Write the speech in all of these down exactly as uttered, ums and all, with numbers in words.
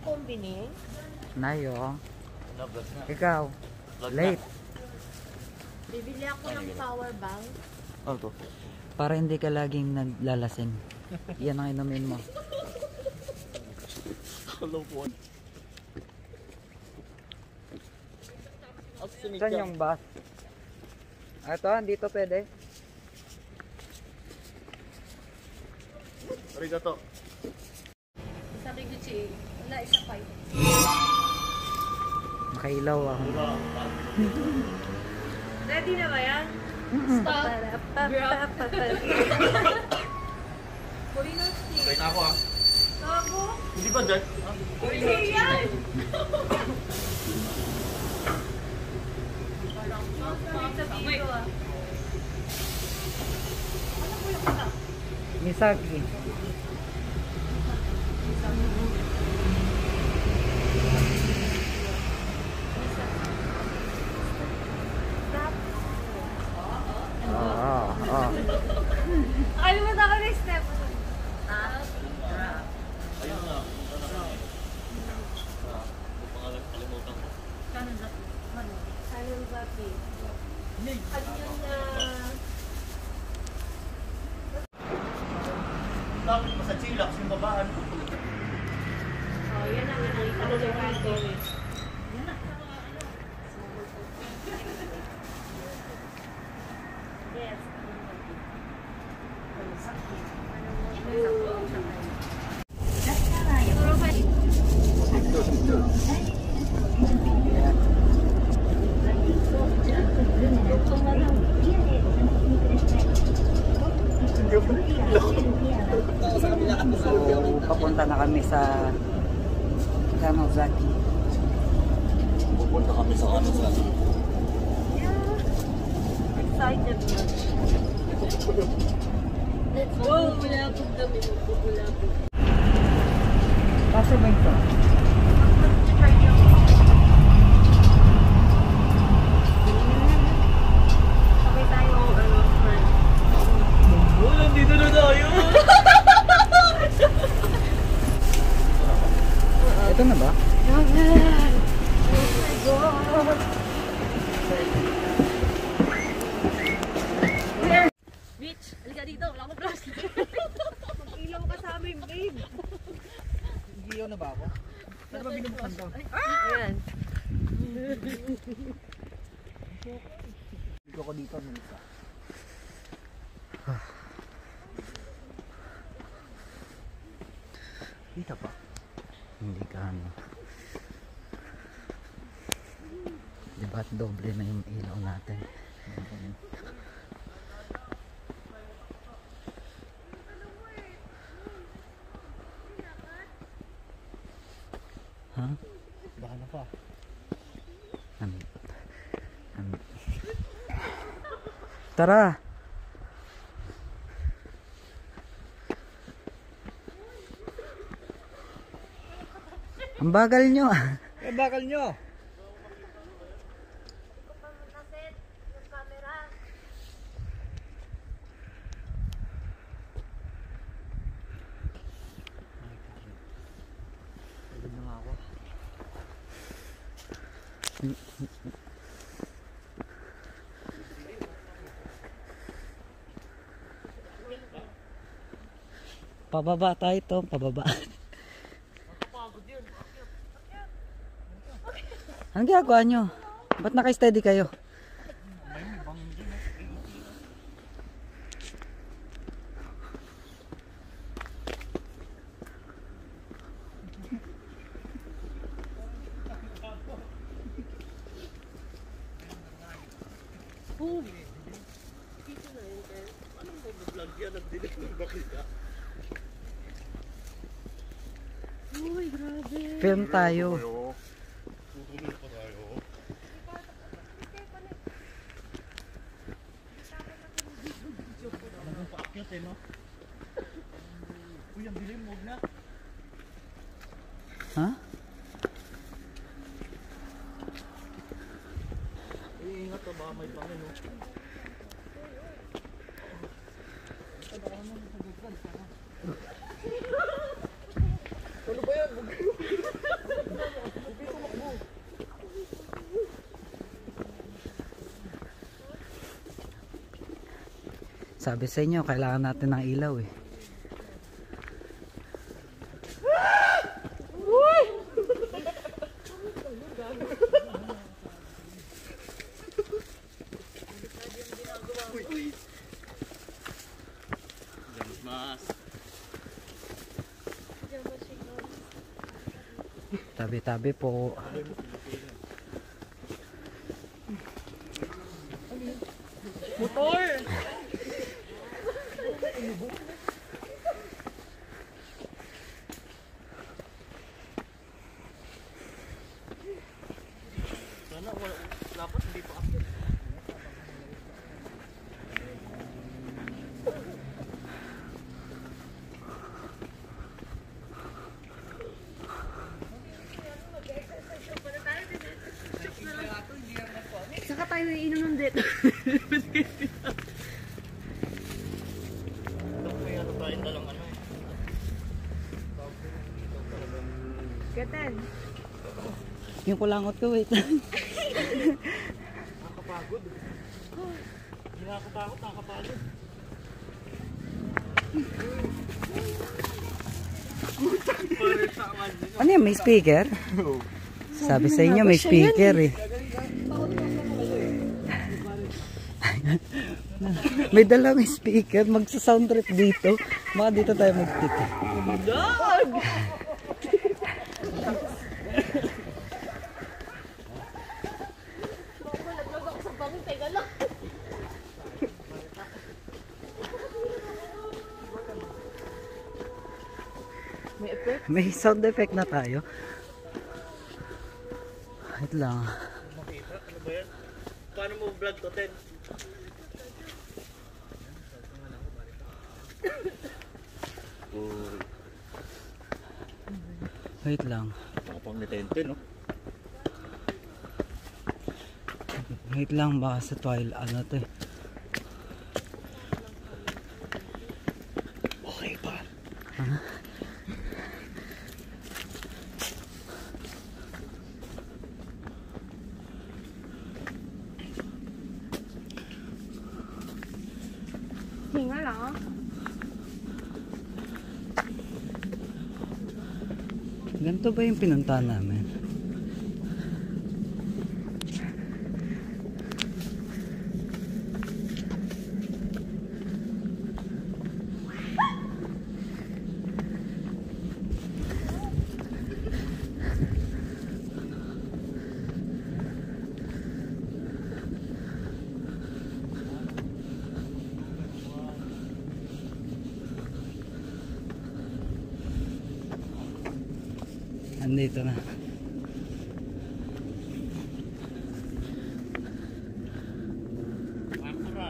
kombini? Nayo. Ikaw. Late. Bibili ako ng power bank. Ano to? Para hindi ka laging naglalasing. Yan ang inumin mo. Hello po. Saan yung bus? Ito, dito pwede. Arigato. Sabi ko si, wala isa pa yun. Makailaw ah. Ready na ba yan? Stop. Drop. Try na ako ah. Tago? Hindi ba dyan? Hindi yan! Misaki. Ah, ah. Alam mo na ako na step. Ayun nga. Pangalan kalimutan ko. Kanan Zaki. Ano yung na... Tapos pa sa chillax yung babaan. Oh, yan ang nakita ko sa video. Yes. So, papunta na kami sa Kanozaki. Pupunta kami sa Kanozaki. Excited na. Let's go! Bulabog kami. Bulabog. Kaso ba ito? Sabay tayo, ano, friend. Oh, nandito na tayo! Ito na ba? Oh my God! Bitch, halika dito. Wala akong flashlight. Mag-ilaw ka sa amin, babe. Giyaw na ba ako? Ano ba binubuksan to? Ayan. Dito ko dito ng isa. Dito pa? Hindi ka ano. Diba doble na yung ilaw natin? Ha? Huh? Baka na pa. An an Tara! Ang bagal nyo ah. Ang bagal nyo! Pababa tayo to, pababa. Anong ginagawa nyo? Ba't naka-steady kayo? Boom! Anong mag-vlog yan? Nagdinig ng bakita. Uy, grabe. Film tayo. Tutuloy pa tayo. Anong paakyat eh no? Uy, ang dilim, huwag na. Ha? Iingat ka ba? May pangin no? Ano ba yan? Sabi sa inyo, kailangan natin ng ilaw eh. Mas. Tabi-tabi po. Motor! Sana wala. Dapat hindi pa ako. Saka tayo iinom ng dito. Dapat may ano tayong dalang ano eh. Gatan. Yung kulangot ko, wait. Nakakapagod. Hindi nakakatakot, nakakapagod. Ano yan, may speaker? Sabi sa inyo, may speaker eh. May dalang speaker, magsa-sound trip dito. Baka dito tayo magtita. May effect? May sound effect na tayo. Wait lang. Makita? Ano ba yan? Paano mo vlog to, Ten? Wait lang. Nakapang detente, no? Wait lang, baka sa twilight ano to eh. Okay pa. Huh? Hinga lang ah. Ganito ba yung pinuntahan namin? Andito na. Makara.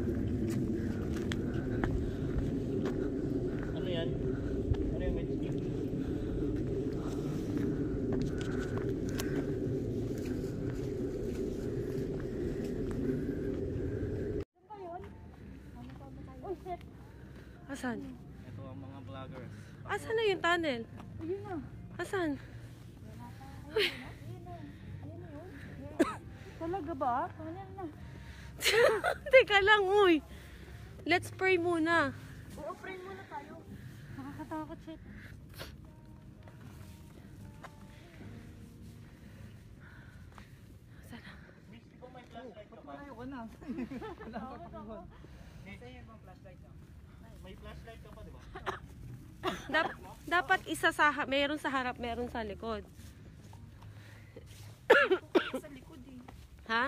Ano yan? Ano yung medyo? Asan? Ito ang mga vloggers. Asan na yung tunnel? Ayun na. Asan? Talaga ba? Tunnel na. Teka lang, uy. Let's pray muna. Oo, pray muna tayo. Nakakatakot shit. Sana. May flashlight ka pa, di ba? Dap- dapat isa sa ha- meron sa harap, meron sa likod. Sa likod eh. Ha?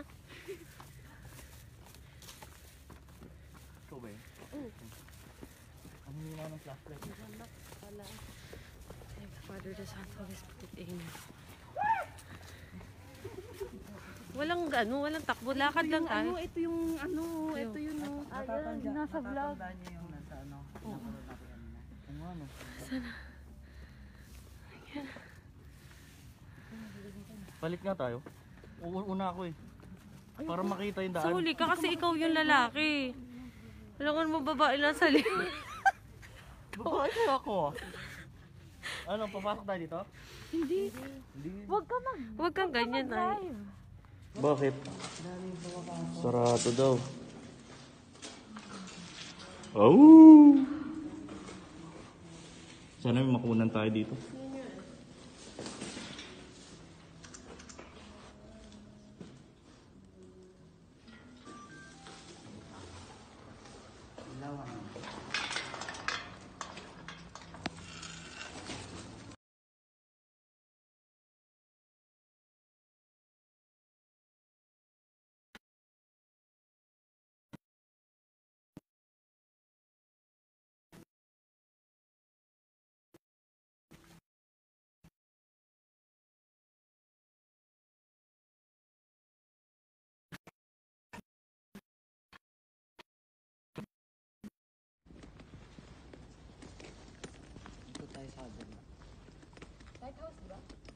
Ikaw ba yun? Ano yung mga ng flashlight? Father, the Son, Holy Spirit, Amen. Walang ano, walang takbo, lakad lang tayo. Ano, ito yung ano, ito yung no. Ayan, nasa vlog. yung nasa ano, nakulot natin kanina. Ano ano? Palit nga tayo. U- una ako eh. Para makita yung daan. Sa huli ka kasi ikaw yung lalaki. Walangan mo babae lang sa likod. Babae kayo ako. Ano, papasok tayo dito? Hindi. Hindi. Huwag ka mag Huwag kang ganyan tayo. drive. Bakit? Sarado daw. Oh! Sana may makunan tayo dito. Dito tayo sa Lighthouse, di ba?